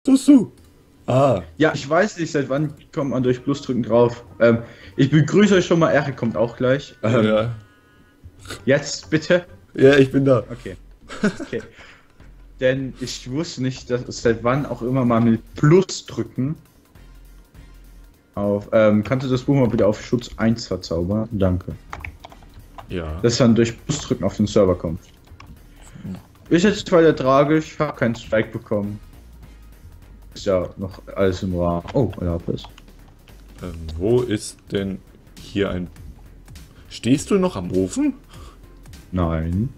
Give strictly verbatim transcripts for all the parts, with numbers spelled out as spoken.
tust du? Ah. Ja, ich weiß nicht, seit wann kommt man durch Plusdrücken drauf. Ähm, ich begrüße euch schon mal, Erik kommt auch gleich. Ähm, Ja. Jetzt bitte. Ja, ich bin da. Okay. Okay. Denn ich wusste nicht, dass es seit wann auch immer mal mit Plusdrücken auf. Ähm, kannst du das Buch mal bitte auf Schutz eins verzaubern? Danke. Ja. Dass dann durch Plusdrücken auf den Server kommt. Ist jetzt weiter tragisch, ich habe keinen Strike bekommen. Ist ja noch alles im Rahmen. Oh, Lapis. Ähm, wo ist denn hier ein... Stehst du noch am Ofen? Nein.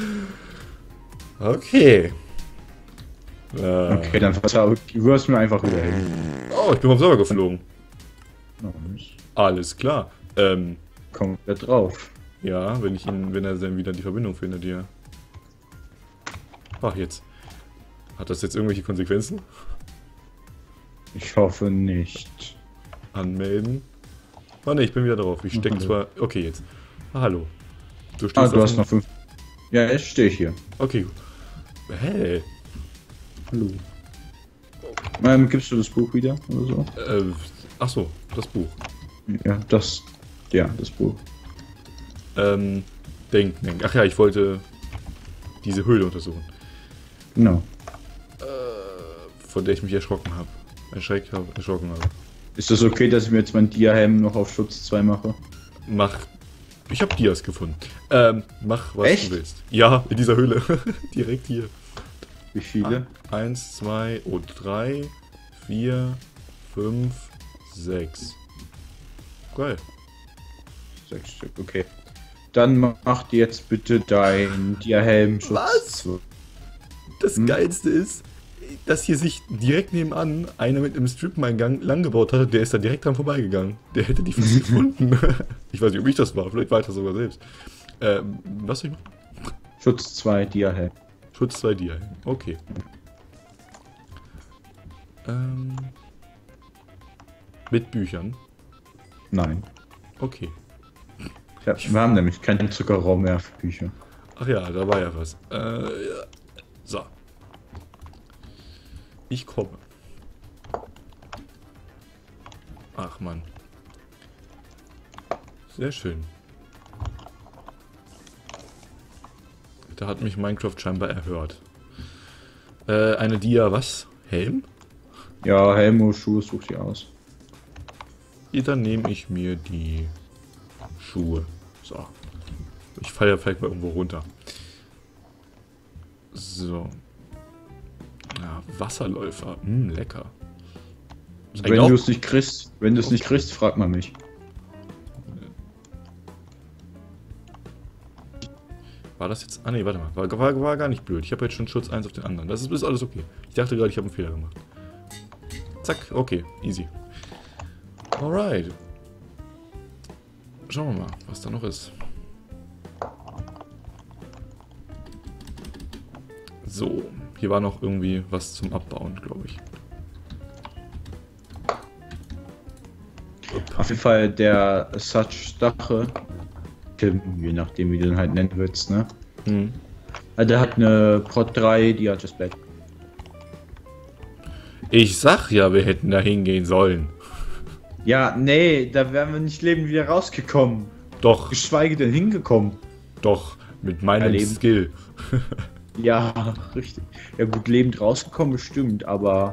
Okay. Äh, Okay, dann verzauber du wirst mir einfach wieder hin. Oh, ich bin vom Server geflogen. Noch nicht. Alles klar. Ähm, Kommt da drauf. ja, wenn ich ihn, wenn er dann wieder die Verbindung findet hier. Ach, jetzt. Hat das jetzt irgendwelche Konsequenzen? Ich hoffe nicht. Anmelden. Oh ne, ich bin wieder drauf. Ich stecke Hallo. zwar... Okay, jetzt. Ah, hallo. Du stehst Ah, du auf hast dem- noch fünf. Ja, jetzt stehe ich hier. Okay, gut. Hä? Hallo. Ähm, gibst du das Buch wieder oder so? Äh, ach so, das Buch. Ja, das. Ja, das Buch. Ähm, denk, denk. Ach ja, ich wollte diese Höhle untersuchen. Genau. Äh, von der ich mich erschrocken habe. Erschreckt habe, erschrocken habe. Ist das okay, dass ich mir jetzt meinen Dia-Helm noch auf Schutz zwei mache? Mach. Ich habe Dias gefunden. Ähm, mach was Echt? du willst. Ja, in dieser Höhle. Direkt hier. Wie viele? Eins, zwei und drei, vier, fünf, sechs. Geil. Sechs Stück, okay. Dann mach dir jetzt bitte dein Dia-Helm Schutz Was? zwei. Das Hm? Geilste ist, dass hier sich direkt nebenan einer mit einem Strip-Eingang langgebaut hatte, der ist da direkt dran vorbeigegangen. Der hätte die fast gefunden. Ich weiß nicht, ob ich das war, vielleicht war ich das sogar selbst. Ähm, was soll ich machen? Schutz zwei Dia-Helm. Schutz zwei Dia. Okay. Ähm, mit Büchern. Nein. Okay. Ja, wir haben nämlich keinen Zuckerraum mehr für Bücher. Ach ja, da war ja was. Äh, ja. So. Ich komme. Ach Mann. Sehr schön. Da hat mich Minecraft scheinbar erhört. Äh, eine Dia, was? Helm? Ja, Helmo, Schuhe, such die aus. Ja, dann nehme ich mir die Schuhe. So. Ich falle ja vielleicht mal irgendwo runter. So. Ja, Wasserläufer. Hm, lecker. Ist eigentlich Wenn auch- du es nicht kriegst, wenn du es nicht kriegst, frag mal mich. War das jetzt... Ah ne, warte mal. War, war, war gar nicht blöd. Ich habe jetzt schon Schutz eins auf den anderen. Das ist, ist alles okay. Ich dachte gerade, ich habe einen Fehler gemacht. Zack, okay. Easy. Alright. Schauen wir mal, was da noch ist. So. Hier war noch irgendwie was zum Abbauen, glaube ich. Auf jeden Fall der Such Stache, Tim, je nachdem wie du den halt nennen willst, ne? Hm. Also der hat eine Prot drei, die hat das Black. Ich sag ja, wir hätten da hingehen sollen. Ja, nee, da wären wir nicht lebend wieder rausgekommen. Doch, Geschweige denn hingekommen. doch. Mit meinem Erleben. Skill. Ja, richtig. Ja gut, lebend rausgekommen bestimmt, aber...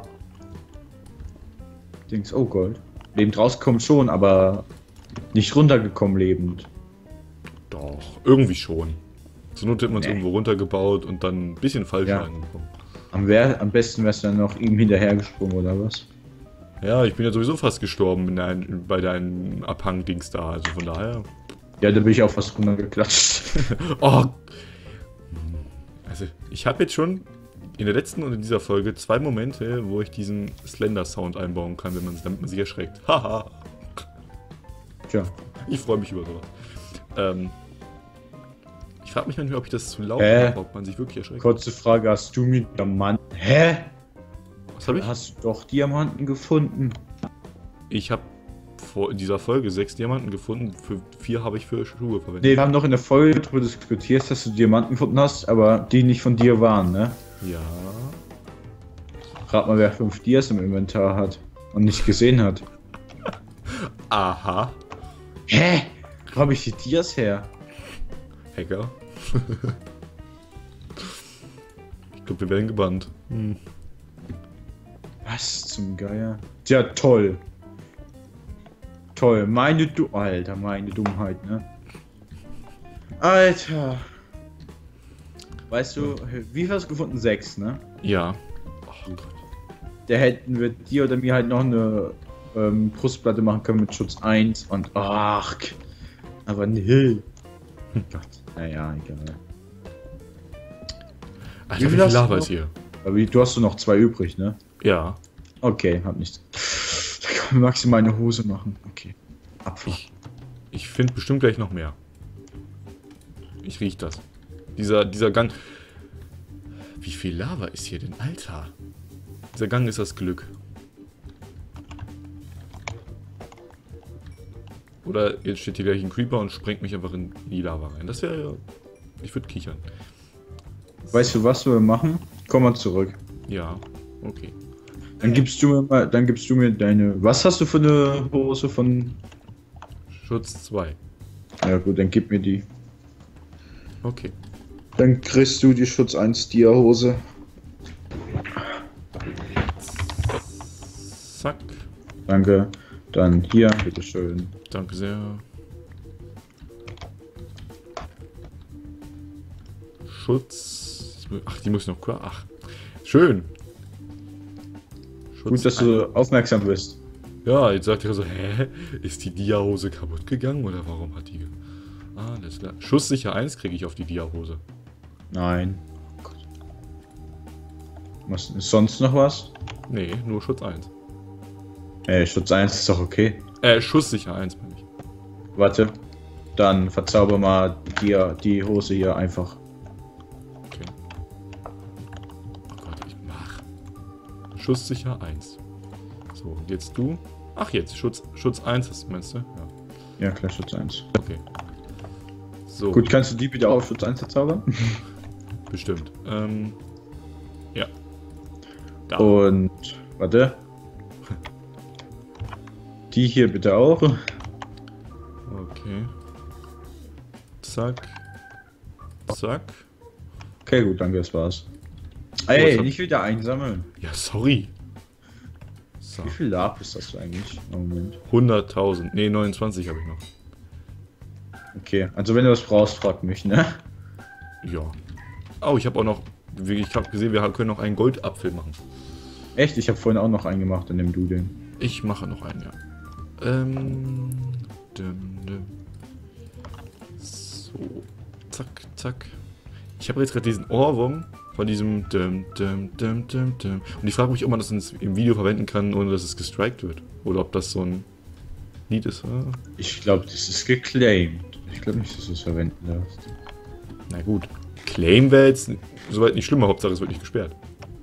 Dings, oh Gold. Lebend rausgekommen schon, aber nicht runtergekommen lebend. Doch, irgendwie schon. Zur Not hätten wir uns Nee. irgendwo runtergebaut und dann ein bisschen Fallschaden Ja. bekommen. Am, wär, am besten wär's dann noch ihm hinterhergesprungen, oder was? Ja, ich bin ja sowieso fast gestorben in dein, bei deinem Abhang-Dings da, also von daher. Ja, da bin ich auch fast runtergeklatscht. Oh! Also, ich habe jetzt schon in der letzten und in dieser Folge zwei Momente, wo ich diesen Slender-Sound einbauen kann, wenn man, damit man sich erschreckt. Haha! Tja. Ich freue mich über sowas. Ähm, ich frage mich manchmal, ob ich das zu laut Hä? mache, ob man sich wirklich erschreckt. Kurze Frage, hast du mit Diamanten... Hä? Was habe ich? Hast du doch Diamanten gefunden? Ich habe vor in dieser Folge sechs Diamanten gefunden, für vier habe ich für Schuhe verwendet. Ne, wir haben doch in der Folge darüber diskutiert, dass du Diamanten gefunden hast, aber die nicht von dir waren, ne? Ja. Rat mal, wer fünf Dias im Inventar hat und nicht gesehen hat. Aha. Hä? Wo habe ich die Dias her? Hacker. Ich glaube, wir werden gebannt. Hm. Was zum Geier? Ja, toll. Toll. Meine du... Alter, meine Dummheit, ne? Alter. Weißt du, wie viel hast du gefunden? Sechs, ne? Ja. Oh Gott. Da hätten wir dir oder mir halt noch eine ähm, Brustplatte machen können mit Schutz eins und ach. Aber nee. Hm. Gott. Naja, egal. Alter, wie viel, wie viel Lava ist hier? Aber du hast du noch zwei übrig, ne? Ja. Okay, hab nichts. Da kann man maximal eine Hose machen. Okay. Abfahrt. Ich, ich finde bestimmt gleich noch mehr. Ich riech das. Dieser, dieser Gang. Wie viel Lava ist hier denn? Alter. Dieser Gang ist das Glück. Oder jetzt steht hier gleich ein Creeper und sprengt mich einfach in die Lava rein. Das wäre ja... Ich würde kichern. Weißt du, was wir machen? Komm mal zurück. Ja, okay. Dann gibst du mir mal, dann gibst du mir deine... Was hast du für eine Hose von... Schutz zwei. Ja gut, dann gib mir die. Okay. Dann kriegst du die Schutz eins Dia-Hose. Zack. Danke. Dann hier, bitteschön. Danke sehr. Schutz. Ach, die muss noch. Ach, schön. Schutz Gut, dass ein. du aufmerksam bist. Ja, jetzt sagt er so, hä? Ist die Dia-Hose kaputt gegangen oder warum hat die... Ah, alles klar. Schusssicher eins kriege ich auf die Dia-Hose. Nein. Oh Gott. Was, ist sonst noch was? Nee, nur Schutz eins. Ey, Schutz eins ist doch okay. Äh, Schusssicher eins meine ich. Warte. Dann verzauber mal die, die Hose hier einfach. Okay. Oh Gott, ich mach. Schusssicher eins. So, und jetzt du. Ach, jetzt. Schutz, Schutz eins ist, meinst du? Ja. Ja, klar, Schutz eins. Okay. So. Gut, kannst du die bitte auch auf Schutz eins verzaubern? Bestimmt. Ähm. Ja. Da. Und. Warte. Die hier bitte auch. Okay. Zack. Zack. Okay, gut, danke, das war's. Ey, nicht wieder einsammeln. Ja, sorry. So. Wie viel Lapis hast du eigentlich? Moment. hunderttausend. Ne, neunundzwanzig habe ich noch. Okay, also wenn du was brauchst, frag mich, ne? Ja. Oh, ich habe auch noch... Ich habe gesehen, wir können noch einen Goldapfel machen. Echt? Ich habe vorhin auch noch einen gemacht, dann nimm du den. Ich mache noch einen, ja. Ähm... Dum, dum. So. Zack, zack. Ich habe jetzt gerade diesen Ohrwurm von diesem dum, dum, dum, dum, dum. Und ich frage mich, ob man das im Video verwenden kann, ohne dass es gestrikt wird. Oder ob das so ein Lied ist. Ah. Ich glaube, das ist geclaimed. Ich glaube nicht, dass du es verwenden darfst. Na gut. Claim wäre jetzt soweit nicht schlimmer, Hauptsache es wird nicht gesperrt.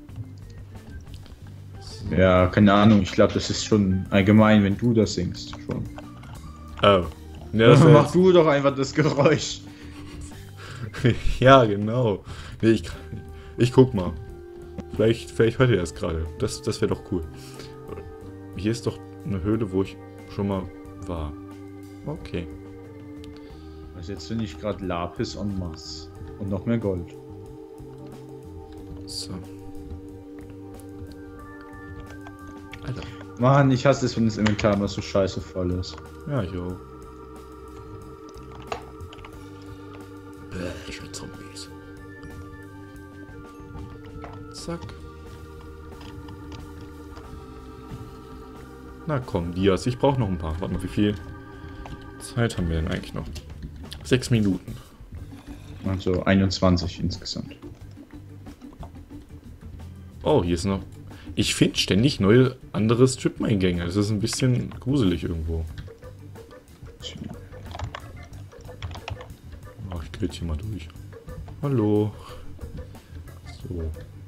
So. Ja, keine Ahnung. Ich glaube, das ist schon allgemein, wenn du das singst. Schon. Oh. Ja, das mach jetzt... du doch einfach das Geräusch. Ja, genau. Nee, ich, ich guck mal. Vielleicht, vielleicht hört ihr das gerade. Das, das wäre doch cool. Hier ist doch eine Höhle, wo ich schon mal war. Okay. Also jetzt finde ich gerade Lapis en masse. Und noch mehr Gold. So. Alter. Mann, ich hasse es, wenn das Inventar immer so scheiße voll ist. Ja, jo. Bäh, Zombies. Zack. Na komm, Dias, ich brauche noch ein paar. Warte mal, wie viel Zeit haben wir denn eigentlich noch? Sechs Minuten. Also einundzwanzig insgesamt. Oh, hier ist noch... Ich finde ständig neue, andere Strip-Mine-Gänge. Das ist ein bisschen gruselig irgendwo. Oh, ich glitsch hier mal durch. Hallo. So.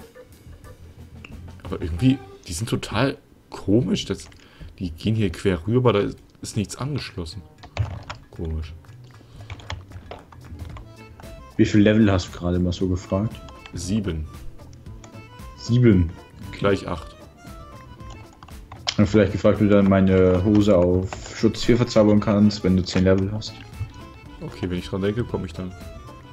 Aber irgendwie, die sind total komisch. Das, die gehen hier quer rüber, da ist nichts angeschlossen. Komisch. Wie viel Level hast du gerade mal so gefragt? Sieben. Sieben. Gleich acht. Und vielleicht gefragt, wie du dann meine Hose auf Schutz vier verzaubern kannst, wenn du zehn Level hast. Okay, wenn ich dran denke, komme ich dann.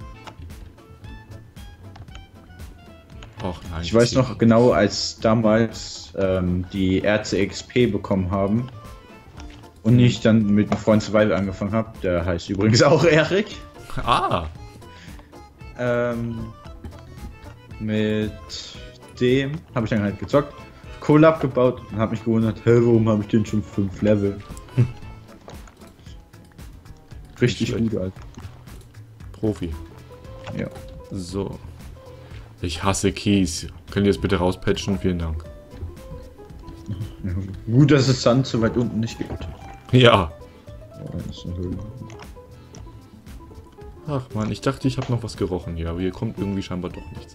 Ach nein. Ich weiß noch genau, als damals ähm, die Ärzte X P bekommen haben und ich dann mit einem Freund Survival angefangen habe, der heißt übrigens auch Erik. Ah! Ähm, mit dem habe ich dann halt gezockt, Kohle abgebaut und habe mich gewundert, hä, warum habe ich den schon fünf Level? Richtig gut, Alter. Profi. Ja. So. Ich hasse Keys. Könnt ihr das bitte rauspatchen? Vielen Dank. Gut, dass es Sand so weit unten nicht gibt. Ja. Oh, das ist eine Höhle. Ach man, ich dachte, ich habe noch was gerochen hier, aber hier kommt irgendwie scheinbar doch nichts.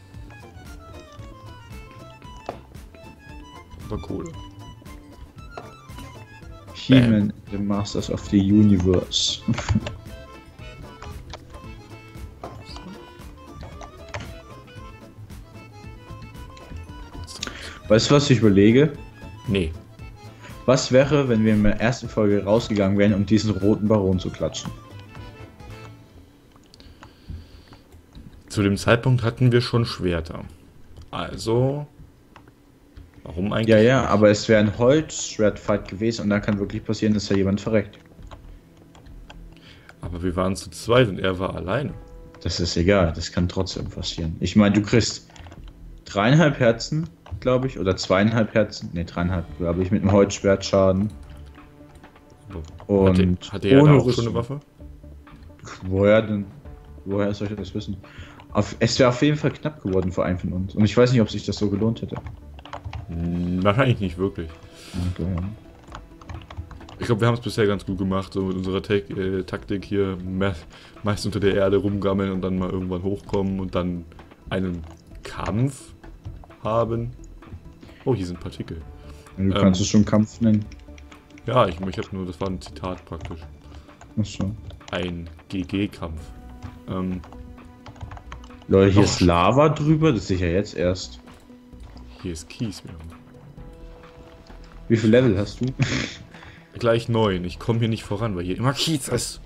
Aber Kohle. He-Man, the Masters of the Universe. Weißt du, was ich überlege? Nee. Was wäre, wenn wir in der ersten Folge rausgegangen wären, um diesen roten Baron zu klatschen? Zu dem Zeitpunkt hatten wir schon Schwerter. Also... Warum eigentlich? Ja, ja, aber es wäre ein Holz-Schwertfight gewesen und da kann wirklich passieren, dass da jemand verreckt. Aber wir waren zu zweit und er war alleine. Das ist egal, das kann trotzdem passieren. Ich meine, du kriegst dreieinhalb Herzen, glaube ich, oder zweieinhalb Herzen, ne, dreieinhalb, glaube ich, mit einem Holzschwertschaden. Und hatte, hatte er da auch schon eine Waffe? Woher denn? Woher soll ich das wissen? Auf, es wäre auf jeden Fall knapp geworden für einen von uns. Und ich weiß nicht, ob sich das so gelohnt hätte. Hm, wahrscheinlich nicht wirklich. Okay. Ich glaube, wir haben es bisher ganz gut gemacht, so mit unserer Tek äh, Taktik hier me meist unter der Erde rumgammeln und dann mal irgendwann hochkommen und dann einen Kampf haben. Oh, hier sind Partikel. Du ähm, kannst es schon Kampf nennen. Ja, ich, ich habe nur, das war ein Zitat praktisch. Achso. Ein G G-Kampf. Ähm, Leute, hier oh, ist Lava drüber, das sehe ich ja jetzt erst. Hier ist Kies. Wie viel Level hast du? Gleich neun. Ich komme hier nicht voran, weil hier immer Kies ist.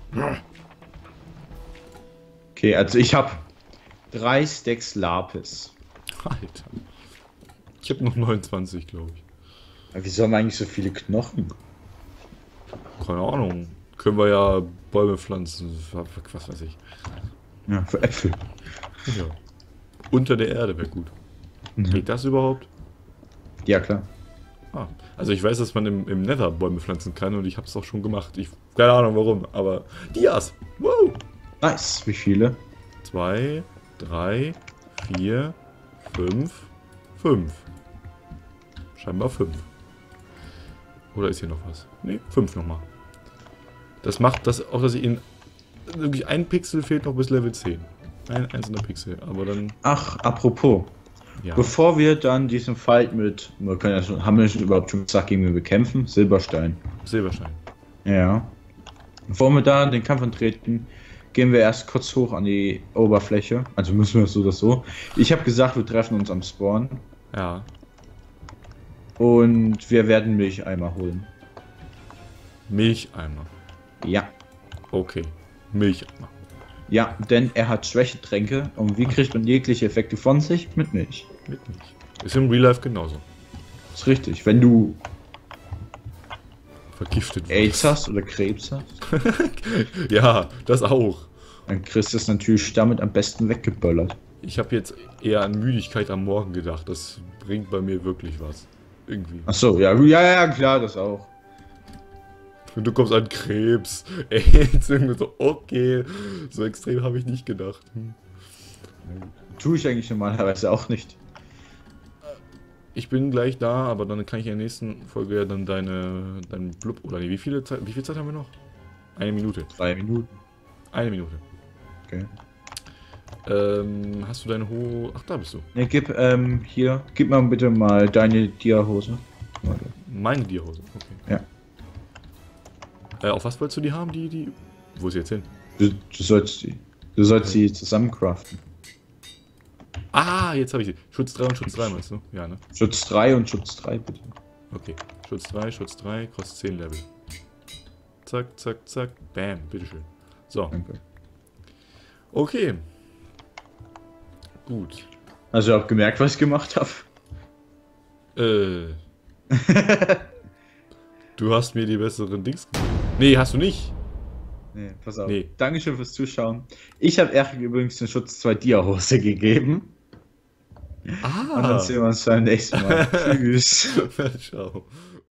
Okay, also ich habe drei Stacks Lapis. Alter. Ich habe noch neunundzwanzig, glaube ich. Aber wieso haben wir eigentlich so viele Knochen? Keine Ahnung. Können wir ja Bäume pflanzen. Was weiß ich. Ja, für Äpfel. Ja. Unter der Erde wäre gut. Mhm. Geht das überhaupt? Ja, klar. Ah, also ich weiß, dass man im, im Nether Bäume pflanzen kann und ich habe es auch schon gemacht. Ich keine Ahnung warum, aber Dias! Wow! Nice. Wie viele? Zwei, drei, vier, fünf, fünf. Scheinbar fünf. Oder ist hier noch was? Ne, fünf nochmal. Das macht das auch, dass ich in wirklich ein Pixel fehlt noch bis Level zehn. Ein einzelner Pixel, aber dann... Ach, apropos. Ja. Bevor wir dann diesen Fight mit, wir können ja schon, haben wir schon überhaupt schon gesagt, gegen wen wir kämpfen? Silberstein. Silberstein. Ja. Bevor wir da den Kampf antreten, gehen wir erst kurz hoch an die Oberfläche. Also müssen wir so oder so. Ich habe gesagt, wir treffen uns am Spawn. Ja. Und wir werden Milcheimer holen. Milcheimer? Ja. Okay. Milcheimer. Ja, denn er hat Schwächetränke. Und wie kriegt man jegliche Effekte von sich? Mit Milch. Mit Milch. Ist im Real Life genauso. Ist richtig. Wenn du vergiftet AIDS hast oder Krebs hast. Ja, das auch. Dann kriegst du es natürlich damit am besten weggeböllert. Ich habe jetzt eher an Müdigkeit am Morgen gedacht. Das bringt bei mir wirklich was. Irgendwie. Ach so, ja, ja, ja, klar, das auch. Und du kommst an Krebs. AIDS, irgendwie so, okay. So extrem habe ich nicht gedacht. Hm. Tue ich eigentlich normalerweise auch nicht. Ich bin gleich da, aber dann kann ich in der nächsten Folge ja dann deine, dein Blub, oder nee, wie viele Zeit, wie viel Zeit haben wir noch? Eine Minute. Drei Minuten. Eine Minute. Okay. Ähm, hast du deine Ho... Ach, da bist du. Ne, gib, ähm, hier, gib mal bitte mal deine Dia-Hose. Warte. Meine Dia-Hose, okay. Ja. Äh, auf was wolltest du die haben, die, die... Wo ist sie jetzt hin? Du, du sollst die, du sollst sie zusammen craften. Ah, jetzt habe ich sie. Schutz drei und Schutz drei meinst du? Ja, ne? Schutz drei und Schutz drei, bitte. Okay. Schutz drei, Schutz drei, kostet zehn Level. Zack, zack, zack. Bam, bitteschön. So. Danke. Okay. Gut. Hast du auch gemerkt, was ich gemacht habe? Äh. Du hast mir die besseren Dings gegeben. Nee, hast du nicht. Nee, pass auf. Nee. Dankeschön fürs Zuschauen. Ich habe Erik übrigens den Schutz zwei Dia-Hose gegeben. Ah. Und dann sehen wir uns beim nächsten Mal. Tschüss. Ciao.